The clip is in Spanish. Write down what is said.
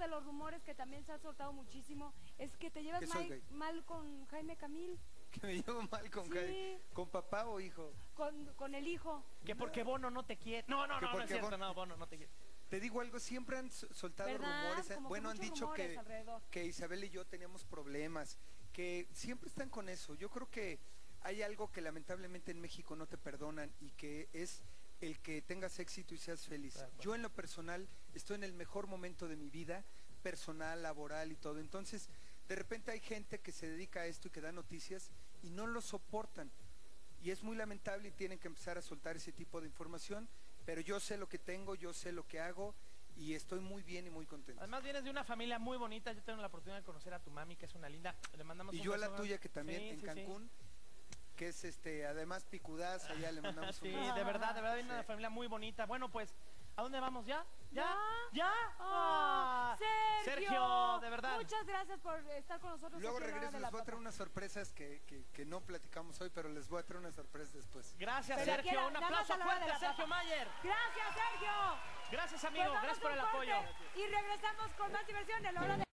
de los rumores que también se han soltado muchísimo es que te llevas mal con Jaime Camil. Que me llevo mal con Jaime. ¿Con papá o hijo? Con el hijo. Que porque Bono no te quiere. No es cierto, no, Bono no te quiere. Te digo algo, siempre han soltado rumores. Como bueno, han dicho que Isabel y yo teníamos problemas, que siempre están con eso. Yo creo que hay algo que lamentablemente en México no te perdonan y que es el que tengas éxito y seas feliz. Claro. Yo en lo personal estoy en el mejor momento de mi vida, personal, laboral y todo. Entonces, de repente hay gente que se dedica a esto y que da noticias y no lo soportan. Y es muy lamentable y tienen que empezar a soltar ese tipo de información. Pero yo sé lo que tengo, yo sé lo que hago y estoy muy bien y muy contento. Además vienes de una familia muy bonita. Yo tengo la oportunidad de conocer a tu mami, que es una linda. Le mandamos y un yo beso. A la tuya, que también en Cancún, que es además picudaza, allá le mandamos un beso. Sí, de verdad viene de una familia muy bonita. Bueno, pues, ¿a dónde vamos ya? ¿Ya? Sergio, de verdad. Muchas gracias por estar con nosotros. Luego regreso, les voy a traer unas sorpresas que no platicamos hoy, pero les voy a traer unas sorpresas después. Gracias, Sergio. Un aplauso fuerte a Sergio Mayer. Gracias, Sergio. Gracias, amigo. Gracias por el apoyo. Y regresamos con más diversión en la hora de...